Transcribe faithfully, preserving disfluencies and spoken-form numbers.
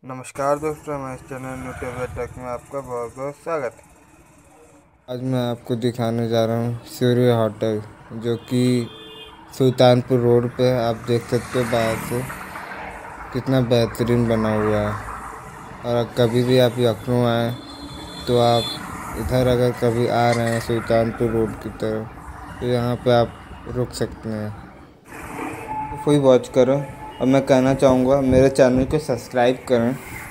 नमस्कार दोस्तों, मैं इस चैनल न्यूट्यूब तक में आपका बहुत बहुत स्वागत है। आज मैं आपको दिखाने जा रहा हूँ सूर्य होटल, जो कि सुल्तानपुर रोड पे है। आप देख सकते हो बाहर से कितना बेहतरीन बना हुआ है। और कभी भी आप लखनऊ आए तो आप इधर अगर कभी आ रहे हैं सुल्तानपुर रोड की तरफ तो यहाँ पे आप रुक सकते हैं। तो फुल वॉच करो। और मैं कहना चाहूँगा मेरे चैनल को सब्सक्राइब करें